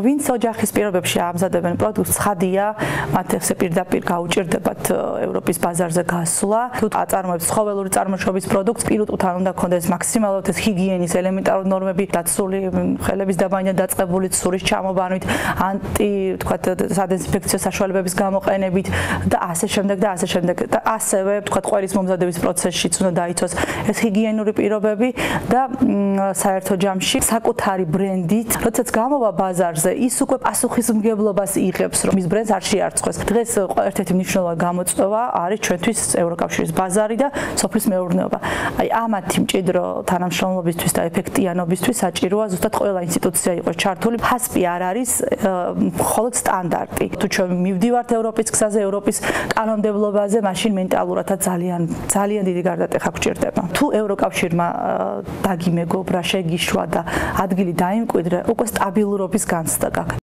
ვინც ოჯახის პირობებში ამზადებენ პროდუქტს, ცხადია, მათ ესე პირდაპირ გაუჭირდებათ ევროპის ბაზარზე გასვლა. თუ აწარმოებს ცხოველური წარმოშობის პროდუქტს, პირუტყვთან უნდა ქონდეს მაქსიმალურად ეს ჰიგიენის ელემენტარული ნორმები, დაცული ხელების დაბანა დაწყებული ცურის ჩამობანვით, ვთქვათ, სადეზინფექციო საშუალებების გამოყენებით და ასე შემდეგ და ასე შემდეგ. და ასევე, ვთქვათ, ყველის მომზადების პროცესშიც უნდა დაიცვას ეს ჰიგიენური პირობები და საერთო ჯამში საკუთარი ბრენდით, როდესაც გამოვა ბაზარზე, ის უკვე პასუხისმგებლობას იღებს, რომ ის ბრენდს არ შეარწყვეს. დღეს ერთ-ერთი მნიშვნელოვანი გამოწვევა არის ჩვენთვის ევროკავშირის ბაზარი და სოფლის მეურნეობა. აი ამათი მჭიდრო თანამშრომლობისთვის და ეფექტიანობისთვის საჭიროა ზუსტად ყველა ინსტიტუცია იყოს ჩართული. HACCP არ არის მხოლოდ სტანდარტი. თუ ჩვენ მივდივართ ევროპის გზაზე, ევროპის კანონმდებლობაზე, მაშინ მენტალურადაც ძალიან დიდი გარდატეხა გვჭირდება. თუ ევროკავშირმა დაგიმეგობრა, შეგიშვა და ადგილი დაიმკვიდრა, უკვე სტაბილურობის განცდა გაქვს.